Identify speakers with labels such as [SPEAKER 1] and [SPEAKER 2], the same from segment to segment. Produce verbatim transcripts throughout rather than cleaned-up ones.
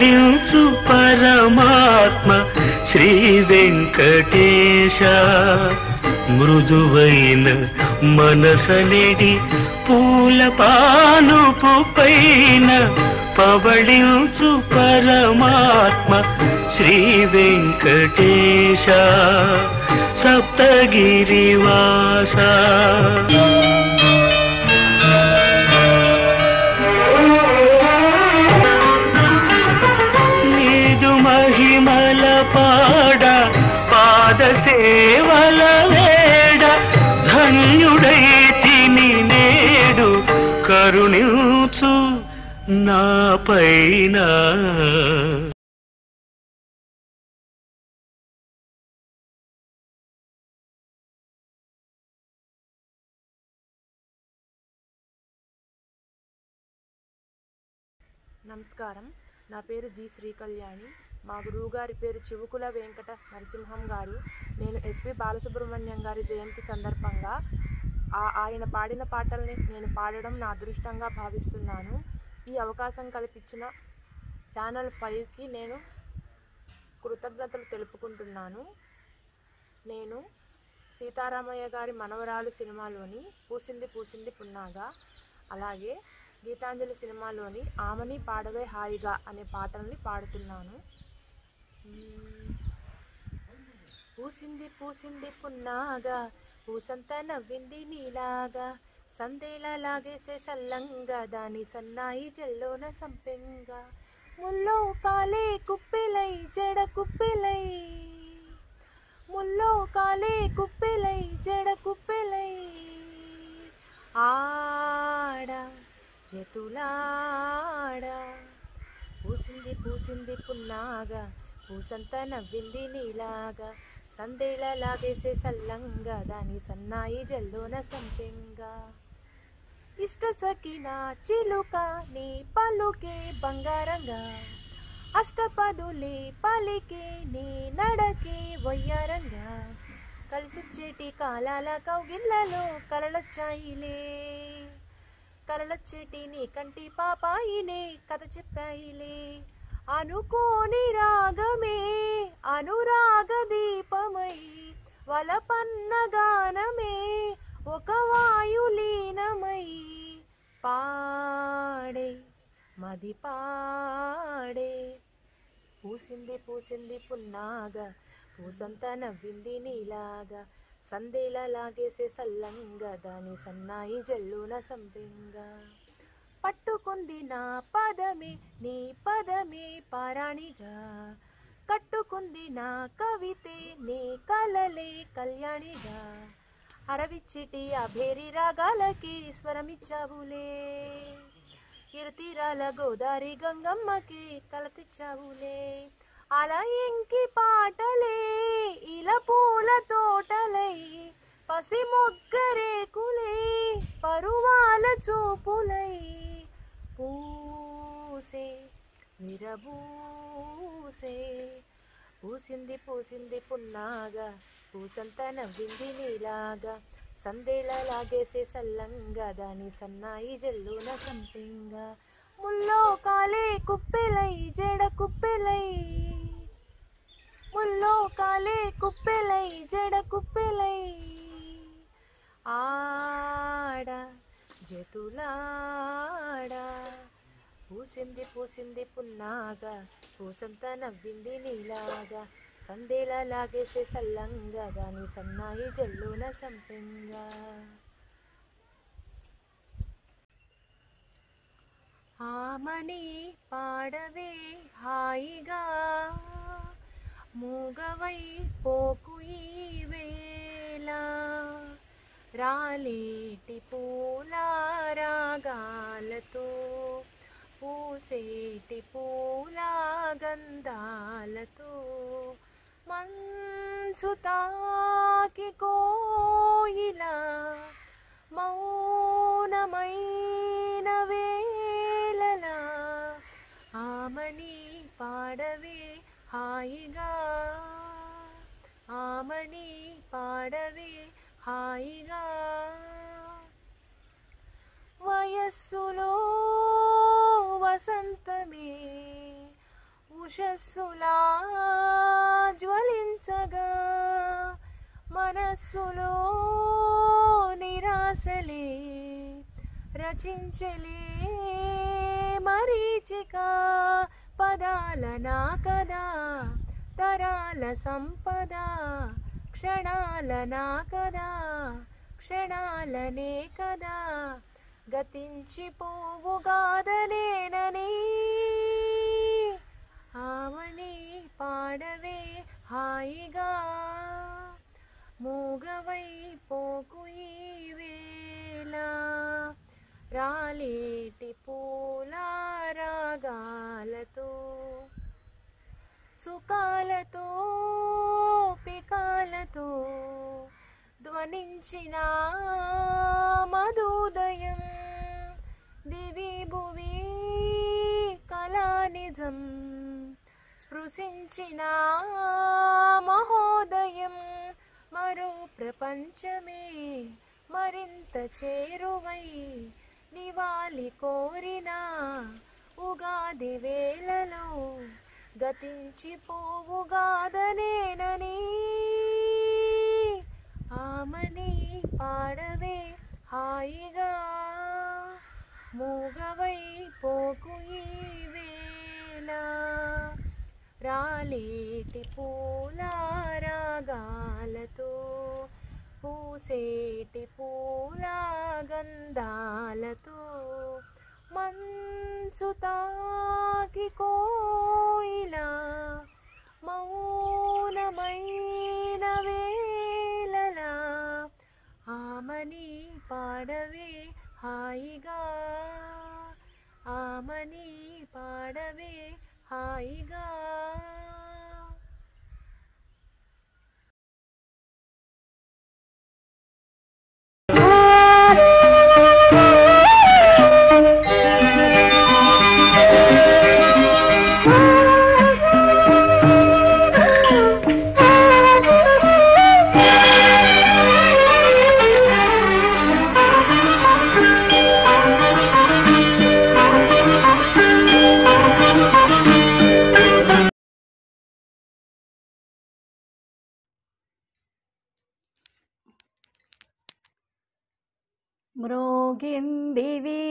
[SPEAKER 1] పవళించు పరమాత్మ శ్రీ వెంకటేశ మృదువైన మనసనిడి పూల పానుపు పైన పవళించు పరమాత్మ శ్రీ వెంకటేశ సప్తగిరివాస నీదు మహిమల పాడ పాద సేవల వేడ ధన్యుడై తిని నేడు కరుణించు నా పైన.
[SPEAKER 2] నమస్కారం, నా పేరు జి శ్రీ కళ్యాణి. మా గురువు గారి పేరు చివుకుల వెంకట నరసింహం గారు. నేను ఎస్పి బాలసుబ్రహ్మణ్యం గారి జయంతి సందర్భంగా ఆ ఆయన పాడిన పాటల్ని నేను పాడడం నా అదృష్టంగా భావిస్తున్నాను. ఈ అవకాశం కల్పించిన ఛానల్ ఫైవ్కి నేను కృతజ్ఞతలు తెలుపుకుంటున్నాను. నేను సీతారామయ్య గారి మనవరాలు సినిమాలోని పూసింది పూసింది పున్నాగా, అలాగే గీతాంజలి సినిమాలోని ఆమని పాడవే హాయిగా అనే పాటల్ని పాడుతున్నాను. పూసింది పూసింది పున్నాగా పూసంతా నవ్వింది నీలాగా సందేలా లాగేసే సల్లంగా దాని సన్నాయి జల్లోన సంపెంగా ముల్లో కాలే కుప్పెలై జడ కుప్పెలై ముల్లో కాలే కుప్పెలై జడ కుప్పెలై ఆడ జతులాడా పూసింది పూసింది పున్నాగా పూసంతా నవ్వింది నీలాగా సందేలా లాగేసే సల్లంగా దాని సన్నాయి జల్లోన సంపెంగా ఇష్ట సకిన చిలుక నీ పలుకే బంగారంగా అష్టపదులే పలికే నీ నడకే వయ్యారంగా కలిసొచ్చేటి కాలాల కౌగిళ్ళలో కలలొచ్చాయిలే కలలొచ్చేటి నీ కంటి పాపాయినే కథ చెప్పాయిలే అనుకోని రాగమే అనురాగ దీపమై వలపన్న గానమే ఒక వాయులీనమై పాడే మది పాడే పూసింది పూసింది పున్నాగా పూసంతా నవ్వింది నీలాగా సందేలా లాగేసే సల్లంగా దాని సన్నాయి జల్లున సంపెంగా పట్టుకుంది నా పదమే నీ పదమే పారాణిగా కట్టుకుంది నా కవితే నీ కలలే కళ్యాణిగా అరవిచ్చిటి అభేరి రాగాలకి స్వరమిచ్చావులే ఇరుతీరాల గోదారి గంగమ్మకి కలతిచ్చావులే అలా ఇంకి పాటలే ఇలా పూల తోటలై పసి మొగ్గరేకులే పరువాల చూపులై పూసే విరబూసే పూసింది పూసింది పున్నాగా పూసంతా నవ్వింది నీలాగా సందేలా లాగేసే సల్లంగా దాని సన్నాయి జల్లున సంపెంగా ముల్లో కాలే కుప్పెలై జడ కుప్పెలై ముల్లో కాలే కుప్పెలై జడ కుప్పెలై ఆడ జతులాడా పూసింది పూసింది పున్నాగా పూసంతా నవ్వింది నీలాగా సందేలా లాగేసే సల్లంగా దాని సన్నాయి జల్లున సంపెంగా ఆమని పాడవే హాయిగా మూగవై పోకు ఈ వేళ రాలేటి పూల రాగాలతో పూసేటి పూల గంధాలతో మంచు తాకి కోయిలా మౌనమైన వేళలా ఆమని పాడవే హాయిగా ఆమని పాడవే హాయిగా వయస్సులో వసంతమే ఉషస్సులా జ్వలించగా మనస్సులో నిరాశలే రచించలే మరీచిక పదాల నా కదా తరాల సంపద క్షణాల నా కదా క్షణాలనే కదా గతించిపోవుగాదనేనని ఆమని పాడవే హాయిగా మూగవై పోకు ఈ వేళ రాలేటి పూల రాగాలతో సుఖాలతో పికాలతో ధ్వనించిన మధుదయం దివి భువి కళానిజం స్పృశించిన మహోదయం మరో ప్రపంచమే మరింత చేరువై నివాలి కోరిన ఉగాది వేళలో గతించిపోవుగాదనేనని ఆమని పాడవే హాయిగా మూగవై పోకు ఈ వేళ రాలేటి పూల రాగాలతో పూసేటి పూల గంధాలతో మంచు తాకి కోయిలా మౌనమైన వేళలా ఆమని పాడవే హాయిగా ఆమని పాడవే హాయిగా.
[SPEAKER 3] మ్రోగింది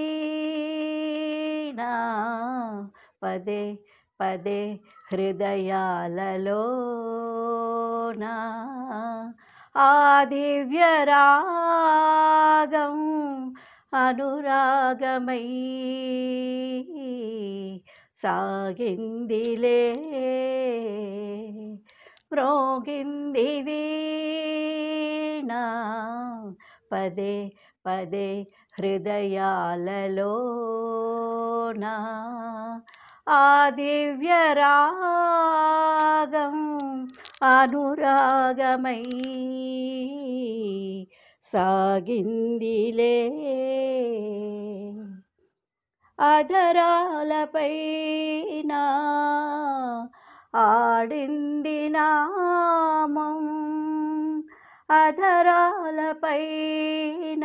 [SPEAKER 3] వీణా పదే పదే హృదయాలలోనా ఆ దివ్య రాగం అనురాగమై సాగిందిలే. మ్రోగింది వీణా పదే పదే హృదయాలలోనా ఆ దివ్య రాగం అనురాగమై సాగిందిలే. అధరాలపైన ఆడింది నామం అధరాలపైన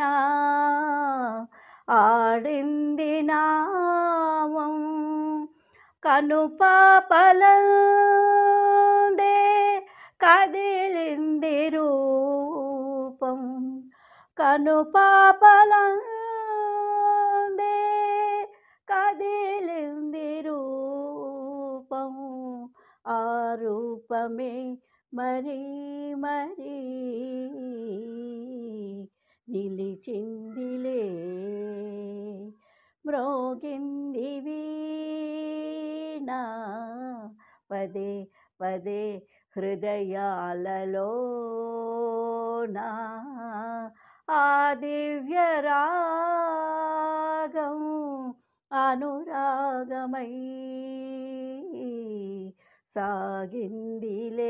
[SPEAKER 3] ఆడింది నామం కనుపాపలందే కదిలింది రూపం కనుపాపలందే కదిలింది రూపం ఆ రూపమే మరీ మరీ నిలిచిందిలే. మ్రోగింది వీణా పదే పదే హృదయాలలోనా ఆ దివ్య రాగం అనురాగమై సాగిందిలే.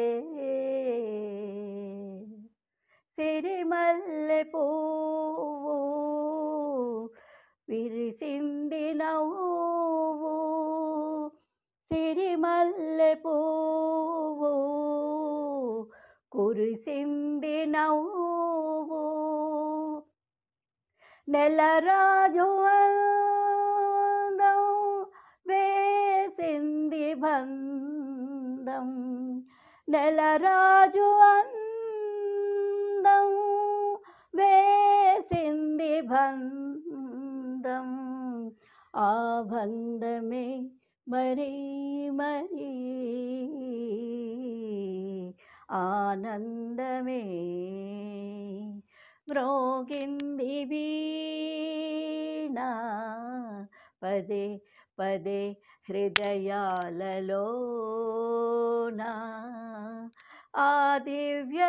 [SPEAKER 3] సిరిమల్లె పువ్వు విరిసింది నవ్వు సిరిమల్లె పువ్వు కురిసింది నవ్వు నెలరాజు అందం వేసి వేసింది బంధం నెలరాజు అందం వేసింది బంధం ఆ బంధమే మరీ మరీ ఆనందమే మ్రోగింది వీణా పదే పదే హృదయాలలోనా ఆ దివ్య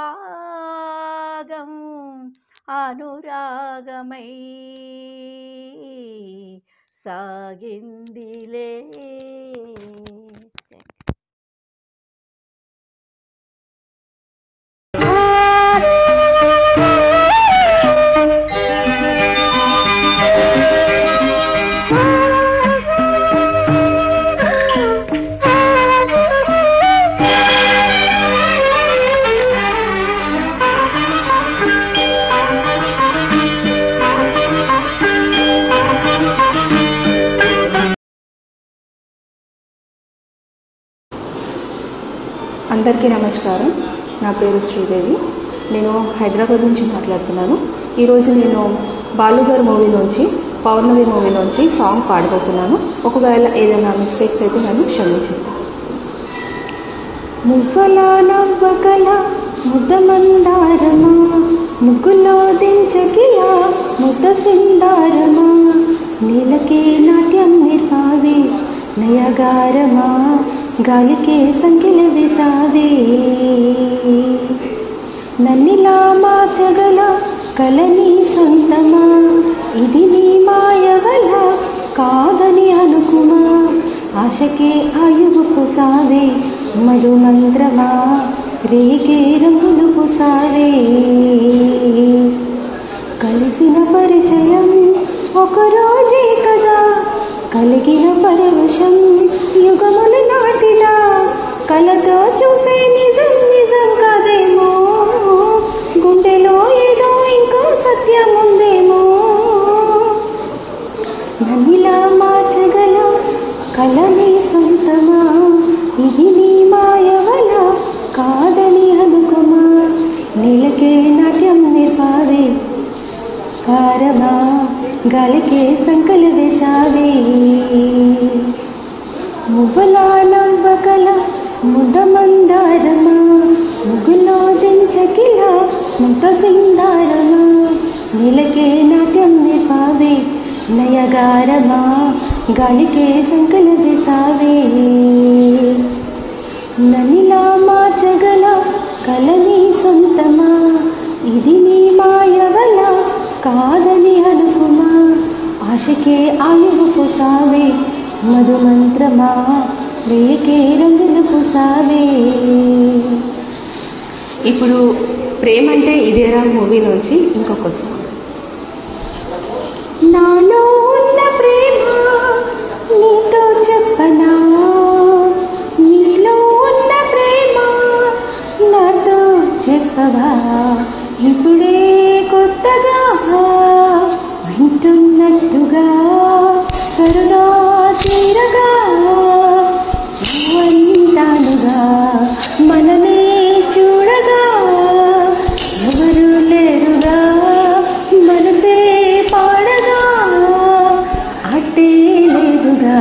[SPEAKER 3] రాగం అనురాగమై సాగిందిలే.
[SPEAKER 4] అందరికీ నమస్కారం. నా పేరు శ్రీదేవి. నేను హైదరాబాద్ నుంచి మాట్లాడుతున్నాను. ఈరోజు నేను బాలుగారు మూవీ నుంచి పౌర్ణమి మూవీ నుంచి సాంగ్ పాడబోతున్నాను. ఒకవేళ ఏదైనా మిస్టేక్స్ అయితే నన్ను క్షమించండి. మువ్వల నవ్వకల ముద్దమందారమా ముగ్గులో దించకిలా ముద్ద సిందారమా నీలకే నాట్యం నిర్పావే నయగారమా గాలికే సంఖ్యల విసావే నన్నిలా మార్చగల కలని సొంతమా ఇది నీ మాయవల కాదని అనుకుమా ఆశకే ఆయువు పుసావే మధు మంత్రమా రేగే రంగులు పుసావే కలిసిన పరిచయం ఒకరోజే కదా కలిగిన పరవశం యుగముల నాటిదా కలతో చూసే నిజం నిజం కాదేమో గుండెలో ఏదో ఇంకో సత్యం ఉందేమో నన్నిలా మార్చగల కలని సొంతమా ఇది నీ మాయవల కాదని అనుకుమా నీలకే నాట్యం నిర్పావే కారమా గాలికే సంకల వేసావే మువ్వలా నవ్వకల ముద్దమందారమా ముగ్గులో దించకిల ముద్ద సిందారమా నీలకే నాట్యం నిర్పావే నయగారమా గాలికే సంకల వేసావే నన్నిలా మార్చగల కలని సొంతమా ఇది నీ మాయవల కాదని అనుకుమా ఆశకే ఆయువు పుసావే మధు మంత్రమా రేకే రంగులు పుసావే. ఇప్పుడు ప్రేమంటే ఇదేరా మూవీ నుంచి ఇంకొక సాంగ్. నాలో ఉన్న ప్రేమ నీతో చెప్పనా నీలో ఉన్న ప్రేమ నాతో చెప్పవా ఇప్పుడే కొత్తగా వింటున్నట్టుగా సరదా తీరగా అంటానుగా మనమే చూడగా ఎవరు లేరుగా మనసే పాడగా అట్టే లేదుగా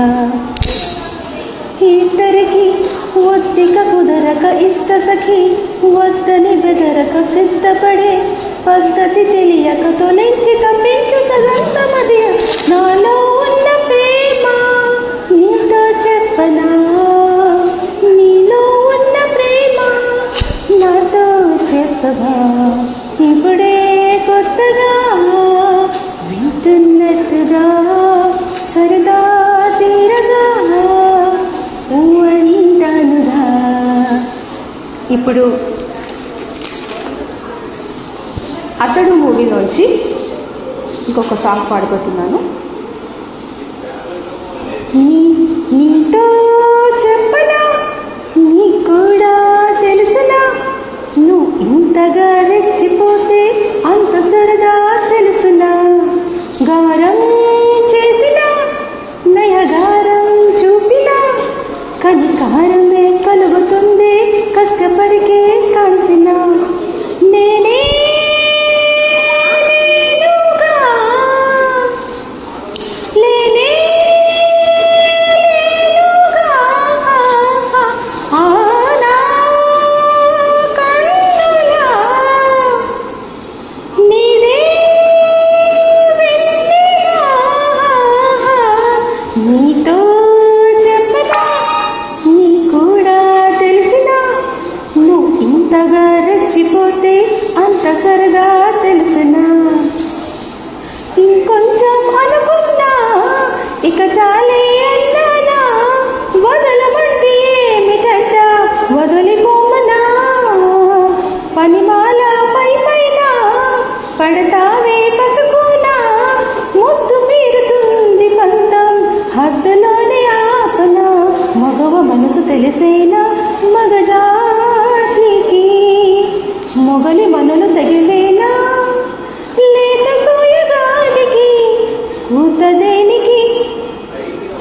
[SPEAKER 4] ఇద్దరికి ఒత్తిక కుదరక ఇష్ట సఖి వద్దని బెదరక సిద్ధపడే పద్ధతి తెలియక తొలెంచి కప్పించు కదంత మధ్య నాలో ఉన్న ప్రేమ నీతో చెప్పనా నీలో ఉన్న ప్రేమ నాతో చెప్పవా ఇప్పుడే కొత్తగా వింటున్నట్టుగా సరదా తీరగా అంటానుగా. ఇప్పుడు అతడు మూవీలోంచి ఇంకొక సాంగ్ పాడుకుంటున్నాను. నీతో చెప్పనా నీ కూడా తెలుసునా నువ్వు ఇంతగా రెచ్చిపోతే అంత సరదా తెలుసునా గారం చేసిన నయగారం చూపినా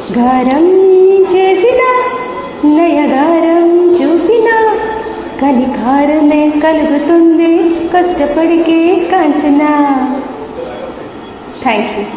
[SPEAKER 5] గారం చేసిన నయగారం చూపిన కలికారమే కలుగుతుంది కష్టపడికే కాంచన. Thank you.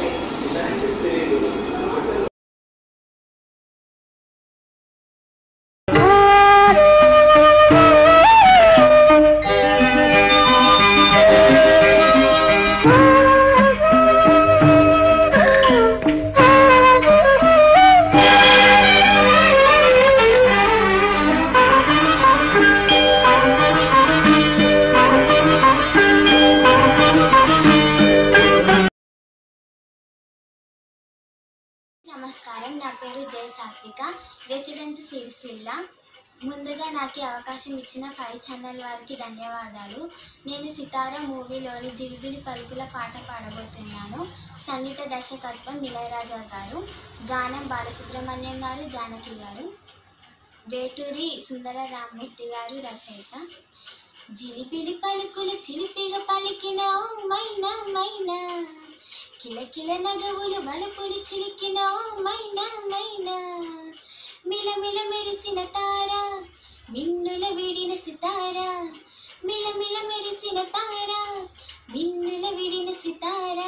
[SPEAKER 6] నమస్కారం, నా పేరు జయ సాత్విక, రెసిడెన్సీ సిరిసిల్ల. ముందుగా నాకు అవకాశం ఇచ్చిన ఫైవ్ ఛానల్ వారికి ధన్యవాదాలు. నేను సితారా మూవీలోని జిలిబిలి పలుకుల పాట పాడబోతున్నాను. సంగీత దర్శకత్వం ఇళయరాజా గారు, గానం బాలసుబ్రహ్మణ్యం గారు, జానకి గారు, వేటూరి సుందర రామ్మూర్తి గారు రచయిత. జిలిబిలి పలుకులు చిలిపిగా పలికిన మైనా మైనా, కిలకిల నగవులు వలపులు చిలికిన మైనా మైనా, మిలమిల మెరిసిన తార మిన్నుల విడిన సితార, మిలమిల మెరిసిన తార మిన్నుల విడిన సితార,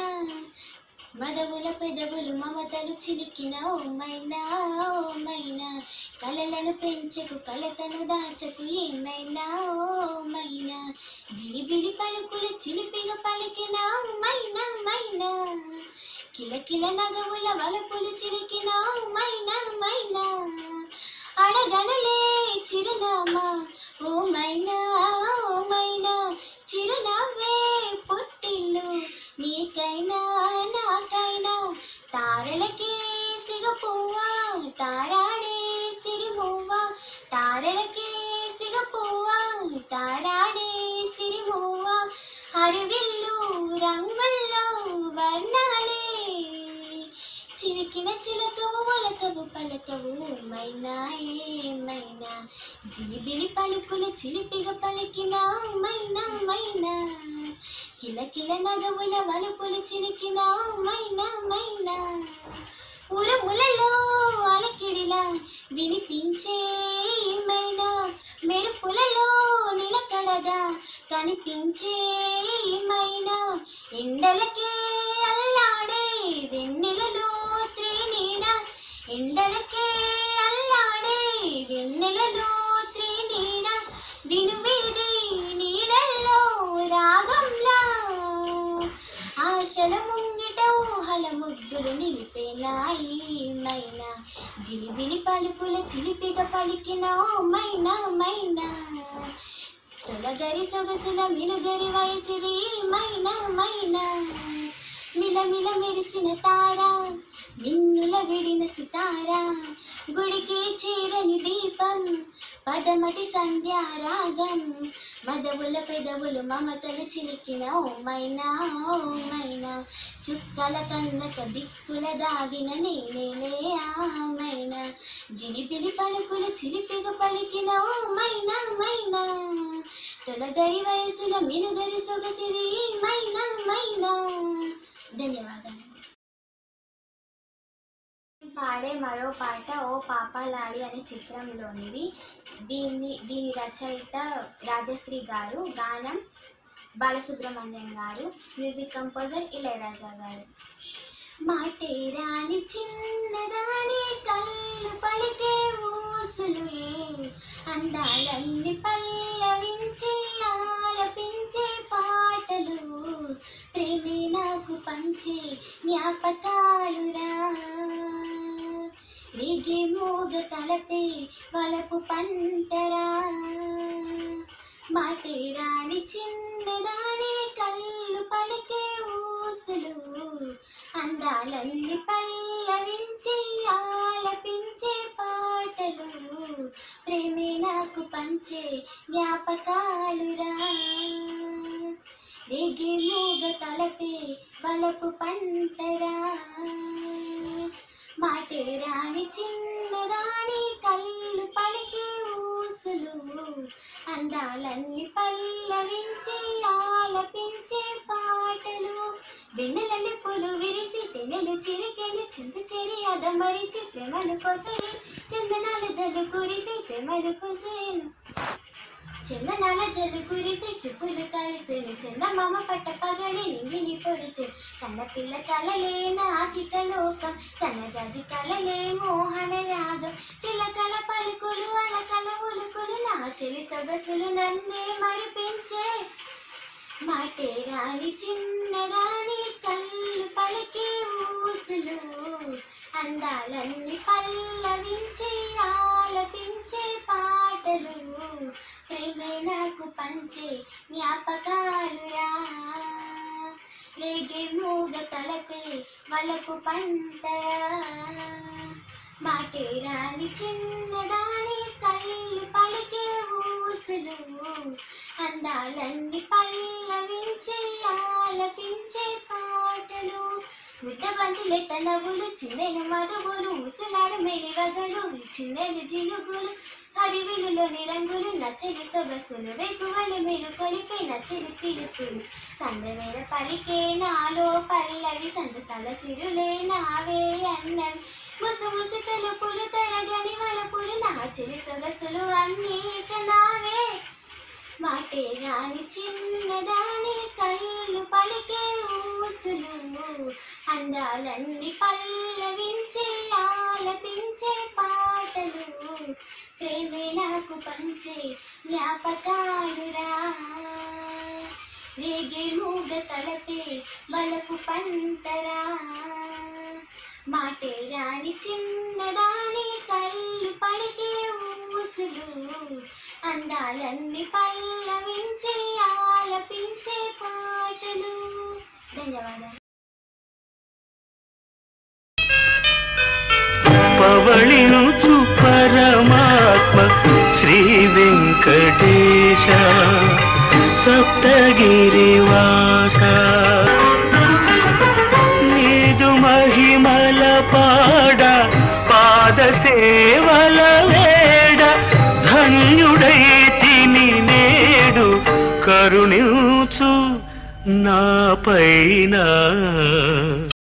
[SPEAKER 6] మదవుల పెదవులు మమతలు చిలికిన ఓ మైనా ఓ మైనా, కలలను పెంచకు కలతను దాచకు ఏమైనా ఓ మైనా, జిలిబిలి పలుకులు చిలిపిగా పలికిన మైనా మైనా, కిలకిల నగవుల వలపులు చిలికిన మైనా మైనా, అడగనలే చిరునామా ఓ మైనా ఓ మైనా, చిరునవ్వే పుట్టిల్లు నీకైనా నాకైనా, తారలకే సిగపువ్వా తారాడే సిరిమువ్వా, తారలకే సిగపువ్వా తారాడే సిరిమువ్వా, హరివిల్లు రంగుల్లో వర్ణాలే, చిలికిన చిలకవు ఒలకవు పలకవు మైనా ఏమైనా, జిలిబిలి పలుకులు చిలిపిగా పలికిన మైనా మైనా, కిలకిల నగవుల వలుపులు చిలికిన మైనా మైనా, ఉరుములలో అలకిడిలా వినిపించే మైనా, మెరుపులలో నిలకడగా కనిపించే మైనా, ఎండలకే అల్లాడే వెన్నెలలో త్రినీడ, ఎండలకే అల్లాడే వెన్నెలలో త్రినీడ, వినువీడి నీడల్లో రాగంలా, ఆశల ముంగిట ఊహల ముగ్గులు నిలిపేనాయి మైనా, జిలిబిలి పలుకుల చిలిపిగా పలికిన మైనా మైనా, తొలగరి సొగసుల మిలుగరి వయసిది మైనా మైనా, మిలమిల మెరిసిన తార మిన్నుల విడిన సితార, గుడికి చేరని దీపం పదమటి సంధ్యారాగం, మదవుల పెదవులు మమతలు చిలికిన ఓ మైనా ఓ మైనా, చుక్కల కన్నక దిక్కుల దాగిన నేనేలే ఆ మైనా, జిలిబిలి పలుకులు చిలిపిగా పలికిన ఓ మైనా మైనా, తొలగరి వయసుల మినుగరి సొగసిది మైనా మైనా. ధన్యవాదాలు. పాడే మరో పాట ఓ పాపాలాలి అనే చిత్రంలోనిది. దీన్ని దీని రచయిత రాజశ్రీ గారు, గానం బాలసుబ్రహ్మణ్యం గారు, మ్యూజిక్ కంపోజర్ ఇళయరాజా గారు. మాటే రాని చిన్నదాని కళ్ళు పలికే ఊసులు, అందాలన్నీ పల్లవించి ఆలపించే పాటలు, ప్రేమే నాకు పంచే జ్ఞాపకాలురా, రేగే మూగ తలపే వలపు పంటరా, మాటే రాని చిన్నదాని కళ్ళు పలికే ఊసులు, అందాలన్నీ పల్లవించి ఆలపించే పాటలు, ప్రేమే నాకు పంచే జ్ఞాపకాలురా, రేగే మూగ తలపే వలపు పంటరా, మాటే రాని చిన్నదాని కళ్ళు పలికే ఊసులు, అందాలన్నీ పల్లవించి ఆలపించే పాటలు, వెన్నెల నిప్పులు విరిసి వెన్నెలు చిరికెను చిందు చెరి అదమరిచి ప్రేమలు కొసరి చందనాల జల్లు కురిసి ప్రేమలు కొసేను చందనాల జల్లు కురిసి చుప్పులు కలిసేను చందమామ పట్ట పగలి నింగిని పొడిచే కన్నపిల్ల కలలే నాకిక లోకం సన్నజాజి కలలే మోహన రాగం చిలకల పలుకులు అలకల ఉలుకులు నా చెలి సొగసులు నన్నే మరిపించే మాటే రాని చిన్నరాని కళ్ళు పలికి ఊసులు అందాలన్నీ పల్లవించి ఆలపించే పాటలు ప్రేమే నాకు పంచే జ్ఞాపకాలురా రేగే మూగ తలపే వలపు పంటరా మాటే రాని చిన్నదాని కళ్ళు పలికే ఊసులు అందాలన్నీ పల్లవించి ఆలపించే పాటలు ముద్దబంతులే తనవులు చిందెను మధువులు ఊసులాడు మేని వగలు చిందెను జిలుగులు హరివిలులోని రంగులు నచ్చని సొగసులు వెకువలు మీరు కొలిపే నచ్చని పిలుపులు సందవేర పలికే నాలో పల్లవి సందసాల సిరులే నావే అన్నవి ముసు ముసు తెలుపులు తెరగని వలపులు నా చెలి సొగసులు అన్నీ ఇక నావే మాటే రాని చిన్నదాని కళ్ళు పలికే ఊసులు అందాలన్నీ పల్లవించే ఆలపించే పాటలు ప్రేమే నాకు పంచే జ్ఞాపకాలురా రేగే మూగ తలపే బలపు పంటరా మాటే రాని చిన్నదాని కళ్ళు పలికే ఊసులు అందాలన్నీ పల్లవించే ఆలపించే పాటలు ధన్యవాదాలు
[SPEAKER 1] పవళించు పరమాత్మ శ్రీ వెంకటేశ సప్తగిరివాస నీదు మహిమల పాడ పాద సేవల వేడ ధన్యుడై తిని నేడు కరుణించు నా పైన